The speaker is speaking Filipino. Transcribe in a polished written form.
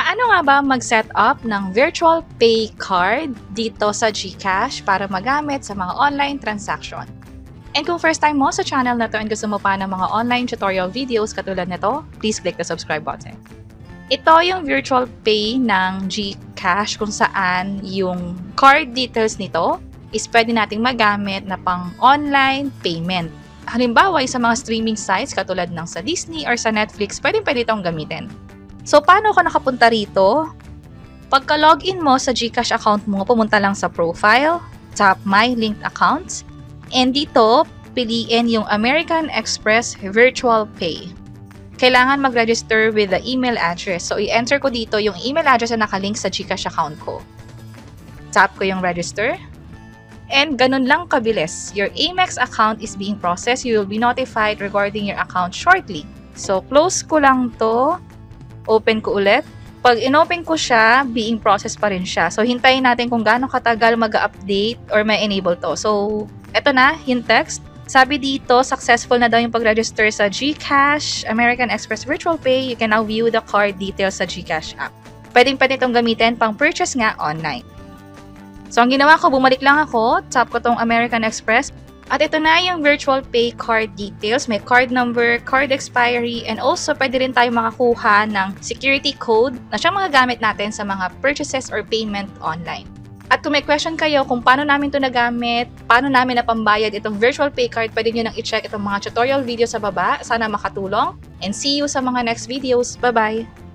Paano nga ba mag-set up ng virtual pay card dito sa GCash para magamit sa mga online transaction? And kung first time mo sa channel na to and gusto mo pa ng mga online tutorial videos katulad nito, please click the subscribe button. Ito yung virtual pay ng GCash kung saan yung card details nito is pwede nating magamit na pang online payment. Halimbawa, sa mga streaming sites katulad ng sa Disney or sa Netflix, pwede itong gamitin. So, paano ka nakapunta rito? Pagka-login mo sa GCash account mo, pumunta lang sa profile, tap My Linked Accounts, and dito, piliin yung American Express Virtual Pay. Kailangan mag-register with the email address. So, i-enter ko dito yung email address na nakalink sa GCash account ko. Tap ko yung register. And ganun lang kabilis. Your Amex account is being processed. You will be notified regarding your account shortly. So, close ko lang to. Open ko ulit. Pag inopen ko siya, being processed pa rin siya. So, hintayin natin kung gaano katagal mag-update or may enable to. So, eto na, hint text. Sabi dito, successful na daw yung pag-register sa GCash, American Express Virtual Pay. You can now view the card details sa GCash app. Pwede itong gamitin pang purchase nga online. So, ang ginawa ko, bumalik lang ako, tap ko tong American Express. At ito na yung virtual pay card details. May card number, card expiry, and also pwede rin tayo makakuha ng security code na siyang mga gamit natin sa mga purchases or payment online. At kung may question kayo kung paano namin ito nagamit, paano namin napambayad itong virtual pay card, pwede nyo nang i-check itong mga tutorial video sa baba. Sana makatulong. And see you sa mga next videos. Bye-bye!